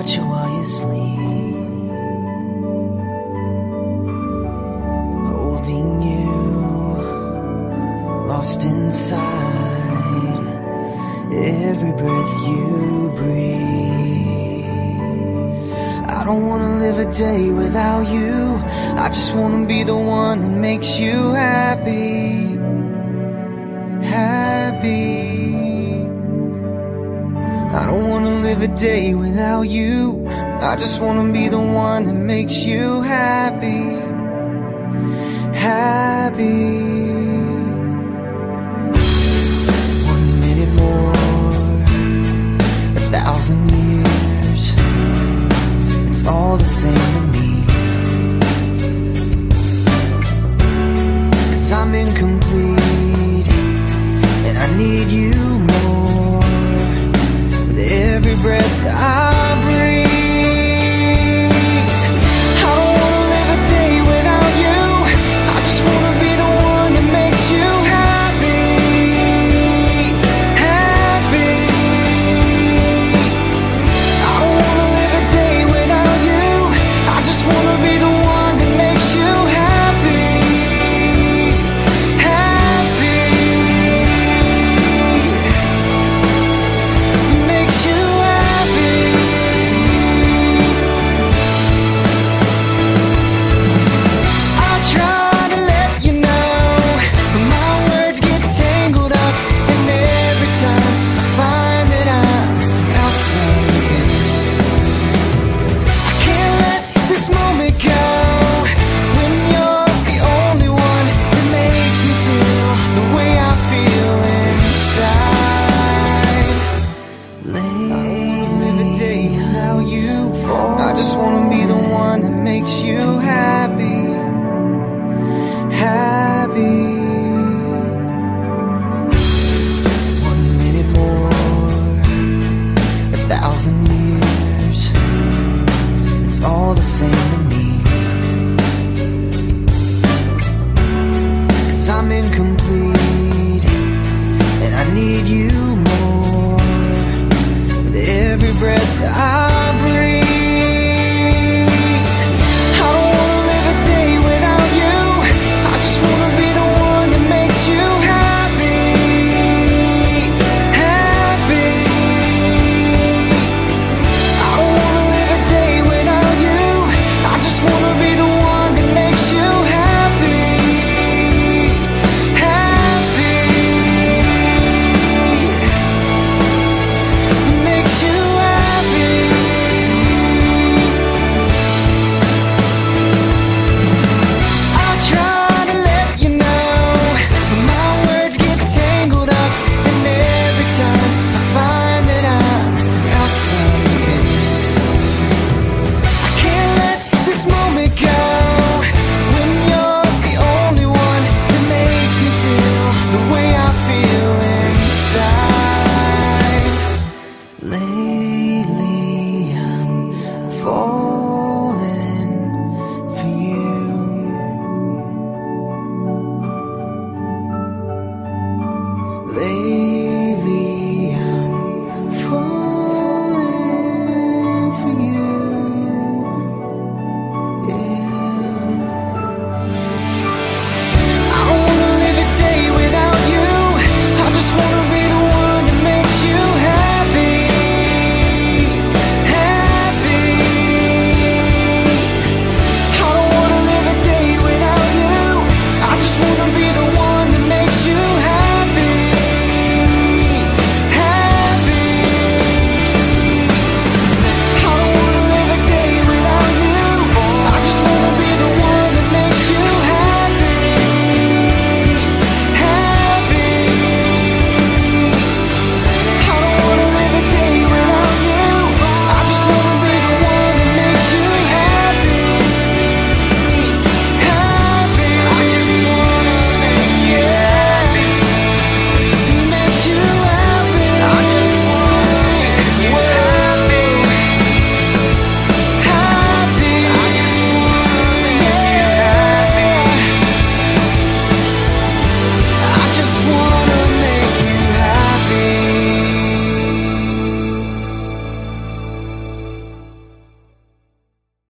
you while you sleep, holding you, lost inside every breath you breathe. I don't wanna live a day without you. I just wanna be the one that makes you happy, happy. I don't wanna live a day without you. I just wanna be the one that makes you happy, happy. 1 minute more, 1,000 years, it's all the same to me. 'Cause I'm incomplete and I need you more with every breath I breathe. I don't wanna live a day without you. I just wanna be the one that makes you happy, happy. I don't wanna live a day without you. I just wanna be the one that makes you happy, happy. Makes you happy. I try to let you know, but my words get tangled up, and every time I find that I'm outside, I can't let this moment go. When you're the only one that makes me feel the way I feel inside. Live a day without you. I just wanna be the one that makes you happy, happy. 1 minute more, 1,000 years, it's all the same to me. 'Cause I'm incomplete and I need you more with every breath I breathe. I don't wanna live a day without you. I just wanna be the one that makes you happy, happy. I don't wanna live a day without you. I just wanna be the one that makes you happy, happy. Makes you happy. I try to let you know, but my words get tangled up, and every time I find that I'm outside, I can't let this moment go. When you're the only one that makes me feel the way I feel inside. Lately I'm falling for you. Lately